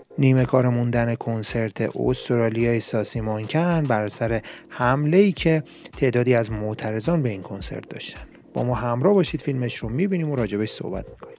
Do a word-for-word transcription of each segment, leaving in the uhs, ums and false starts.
نیمه کار موندن کنسرت استرالیای ساسی مانکن بر سر حمله‌ای که تعدادی از معترضان به این کنسرت داشتن. با ما همراه باشید، فیلمش رو می‌بینیم و راجبش صحبت می‌کنیم.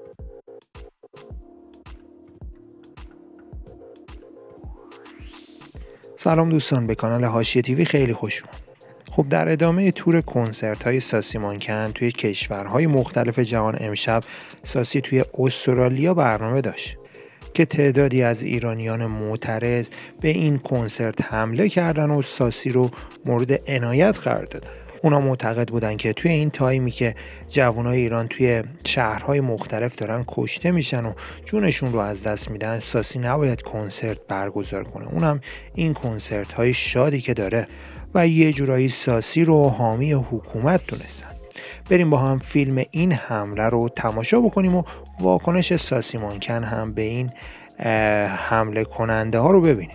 سلام دوستان، به کانال حاشیه تیوی خیلی خوش اومدید. خب در ادامه تور کنسرت‌های ساسی مانکن توی کشورهای مختلف جهان، امشب ساسی توی استرالیا برنامه داشت که تعدادی از ایرانیان معترض به این کنسرت حمله کردن و ساسی رو مورد عنایت قرار دادن. اونا معتقد بودن که توی این تایمی که جوانای ایران توی شهرهای مختلف دارن کشته میشن و جونشون رو از دست میدن، ساسی نباید کنسرت برگزار کنه، اونم این کنسرت های شادی که داره، و یه جورایی ساسی رو حامی حکومت دونستن. بریم با هم فیلم این حمله رو تماشا بکنیم و واکنش ساسی مانکن هم به این حمله کننده ها رو ببینیم.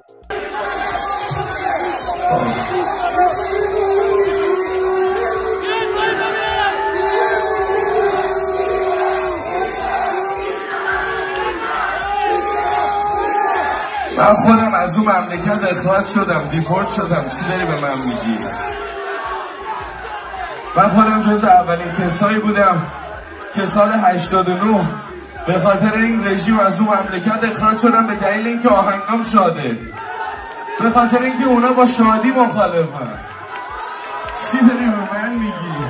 من خودم از اون مملکت اخراج شدم، دیپورت شدم. چی داری به من میگی؟ من خودم جز اولین کسایی بودم که سال هشتاد و نه به خاطر این رژیم از اون مملکت اخراج شدم، به دلیل اینکه آهنگام شاده، به خاطر اینکه اونا با شادی مخالفن. چی داری به من میگی؟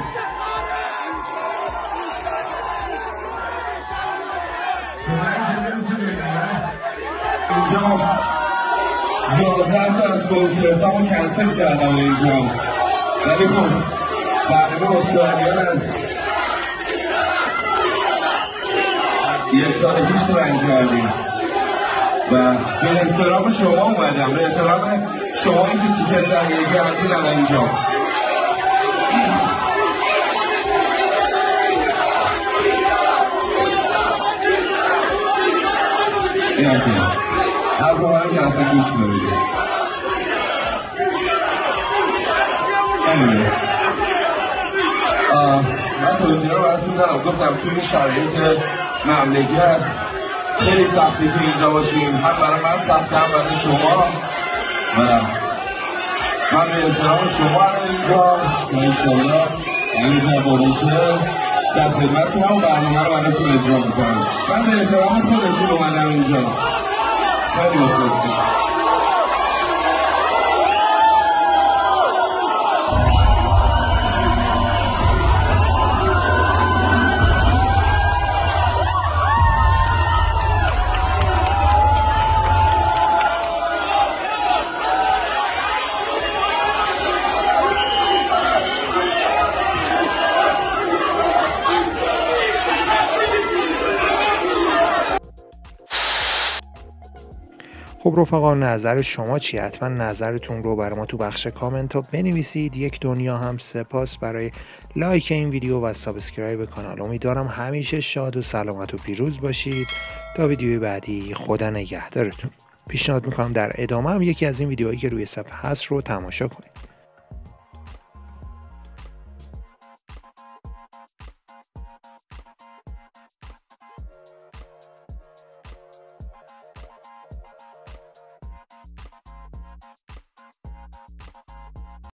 اینجا یازده تا از کنسرتامو کنسل کردم اینجا، ولی خب برنامه استرالیان از یک سال پیش پلن کردیم و به احترام شما اومدم، به احترام شما این که تیکت تهیه کردین الان اینجا. این هم هر کنم که اصلا گوش نمیده. من توضیح رو براتون دارم. گفتم توی این شرایط مملکت خیلی سختی که اینجا باشیم، هم برای من سخته هم برای شما، و من به احترام شما هم اینجا و انشاءالله اینجا باشه در خدمتتون هم برنامه رو براتون اجرا میکنم. من به احترام خودتون اومدم اینجا. خیلی بخواستی. خب رفقا، نظر شما چی؟ حتما نظرتون رو برای ما تو بخش کامنت ها بنویسید. یک دنیا هم سپاس برای لایک این ویدیو و سابسکرایب کانال. امیدوارم همیشه شاد و سلامت و پیروز باشید. تا ویدیوی بعدی، خدا نگهدارتون. پیشنهاد میکنم در ادامه هم یکی از این ویدیوهایی که روی صفحه هست رو تماشا کنید.